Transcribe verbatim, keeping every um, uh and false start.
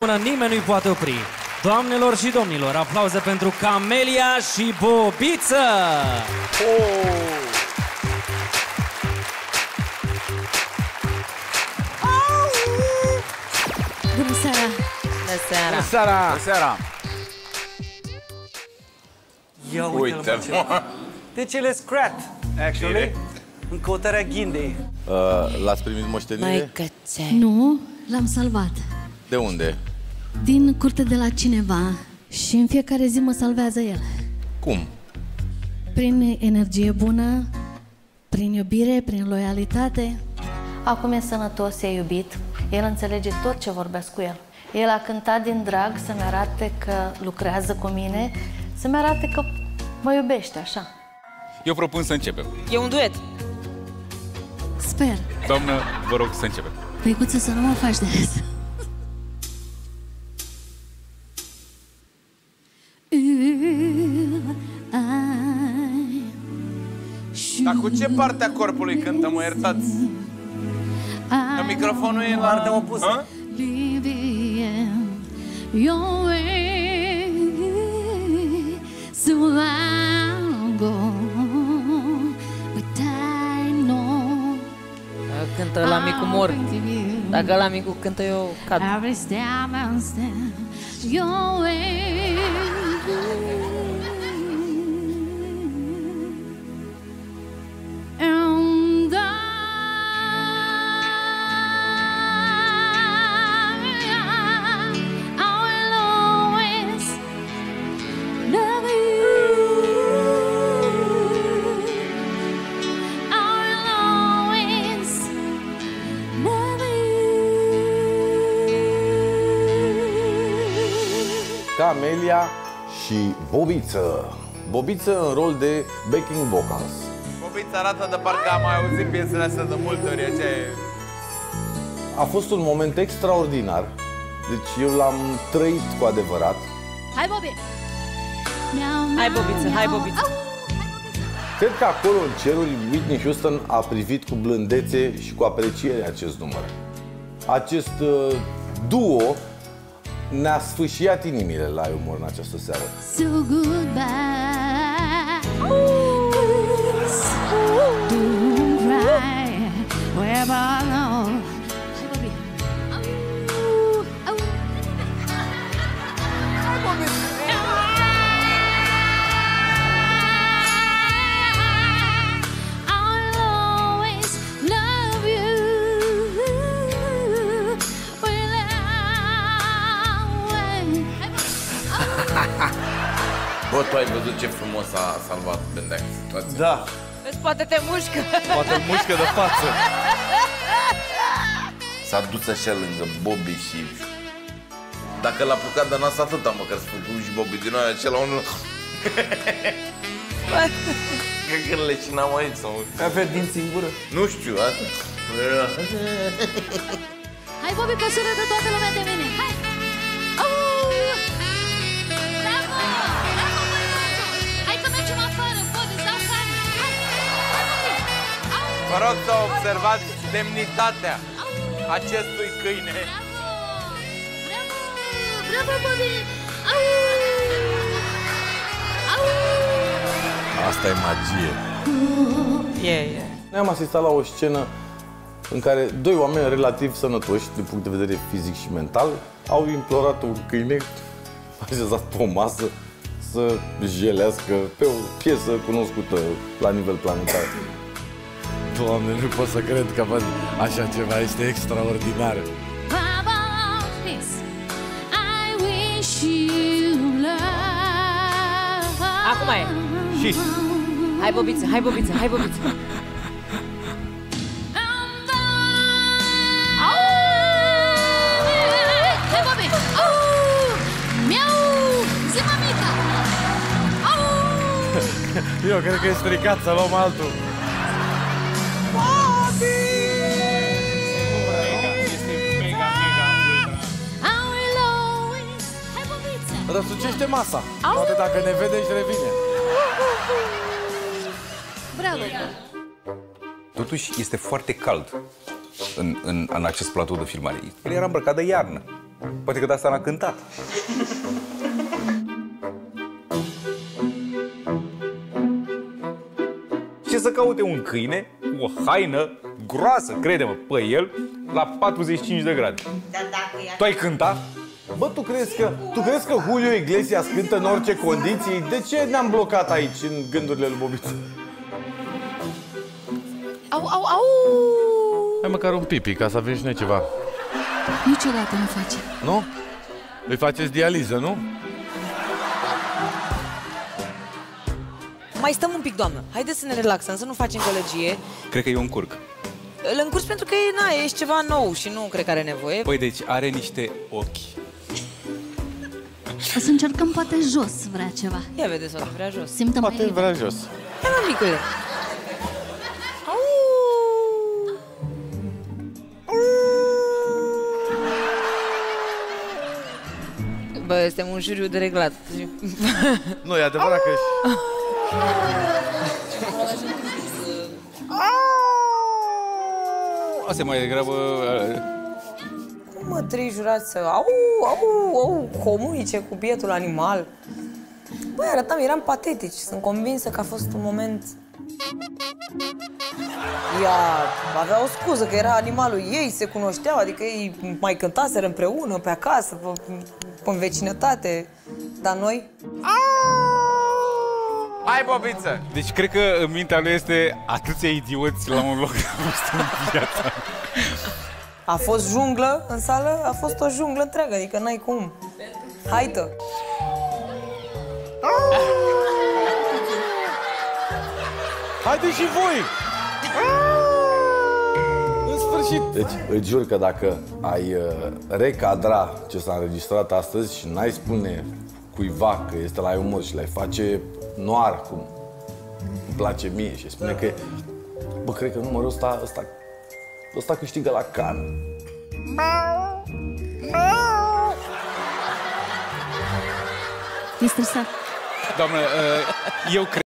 până nimeni nu-i poate opri. Doamnelor și domnilor, aplauze pentru Camelia și Bobiță! Oh! Bună seara! Bună seara! Bună seara! Bună seara! Ia uite-l, mă, ce... Deci el e scrat, actually, în căutarea ghindei. Uh, L-ați primit moștenire? Nu, l-am salvat. De unde? Din curte de la cineva și în fiecare zi mă salvează el. Cum? Prin energie bună, prin iubire, prin loialitate. Acum e sănătos, e iubit. El înțelege tot ce vorbesc cu el. El a cântat din drag să-mi arate că lucrează cu mine, să-mi arate că mă iubește, așa. Eu propun să începem. E un duet. Sper. Doamnă, vă rog să începem. Păicuță, să nu mă faci de râs. Dar cu ce parte a corpului cântă, mă iertați? Că microfonul e la... Partea opusă. Cântă la micu mor. Dacă la micu cântă, eu cad. Camelia și Bobiță. Bobiță în rol de backing vocals. Bobița arată de parcă am mai auzit piesele astea de multe ori, aceea e... A fost un moment extraordinar. Deci eu l-am trăit cu adevărat. Hai, Bobi! Hai, Bobiță, hai, Bobiță! Cred că acolo, în cerul, Whitney Houston a privit cu blândețe și cu apreciere acest număr. Acest uh, duo ne-a sfâșiat inimile la umor în această seară. So goodbye. Don't cry. Wherever now. Hai, Bobi. Hai, Bobi. I'll always love you. Bă, tu ai văzut ce frumos a salvat Bendeac situația? Da. Vezi, poate te mușcă. Poate mușcă de față. S-a dus așa lângă Bobby și... Dacă l-a apucat de nas atâta, măcar să făcut și Bobby din aia acela unul... Cred că lecinam aici sau... Avea dinți în gură. Nu știu, atât. Hai, Bobi, că sură de toată lumea de mine. Hai! Au! Bravo! Bravo, băiatul! Hai că mergem afară, Bobi, să afară! Hai! Hai, Bobi! Au! Vă rog să observați demnitatea acestui câine. Bravo! Bravo! Bravo, Bobi! Au! Au! Asta e magie. E, e. Noi am asistat la o scenă în care doi oameni relativ sănătoși, din punct de vedere fizic și mental, au implorat un câine așezat pe o masă să jelească pe o piesă cunoscută la nivel planetar. Doamne, nu pot să cred că văd așa ceva, este extraordinar. Acum e. Și. Hai, Bobiță, hai, Bobiță, hai, Bobiță. Hai, Bobi! Au! Miau! Zi, mamica! Au! Eu cred că e stricat, să luăm altul. Răsucește masa. Poate dacă ne vede și revine. Bravo! Totuși este foarte cald în, în, în acest platou de filmare. El era îmbrăcat de iarnă. Poate că de asta n-a cântat. Ce să caute un câine cu o haină groasă, crede-mă, pe el, la patruzeci și cinci de grade? Tu ai cântat? Bă, tu crezi că, tu crezi că Julio Iglesias cântă în orice condiții? De ce ne-am blocat aici, în gândurile lui Bobiță? Au, au, au! Hai măcar un pipi, ca să avem și noi ceva. Niciodată nu face. Nu? Îi faceți dializă, nu? Mai stăm un pic, doamnă. Haideți să ne relaxăm, să nu facem gălăgie. Cred că eu încurc. Îl încurs pentru că e, na, ești ceva nou și nu cred că are nevoie. Păi deci are niște ochi. O să încercăm poate jos, vrea ceva. Ia vedeți, o vrea jos. Simtă mai Poate vrea jos. Hai, mă, micule. Au! Bă, suntem un juriu de reglat. Nu, e adevărat că... Asta e mai degrabă... Cum mă, trei jurați să au, au, au, comunice cu bietul animal? Băi, arătam, eram patetici. Sunt convinsă că a fost un moment... Ea avea o scuză, că era animalul ei, se cunoșteau, adică ei mai cântaseră împreună, pe acasă, pe, pe în vecinătate. Dar noi... Hai, Bobiță! Deci cred că în mintea lui este atâția idioți la un loc în viața. A fost junglă în sală, a fost o junglă întreagă, adică n-ai cum. Hai-tă! Haideți și voi! În sfârșit! Deci, îți jur că dacă ai uh, recadra ce s-a înregistrat astăzi și n-ai spune cuiva că este la umor și l-ai face noir, cum îmi place mie, și spune că, bă, cred că numărul ăsta, ăsta, ăsta câștigă la Cannes. E stresat. Doamnă, eu cred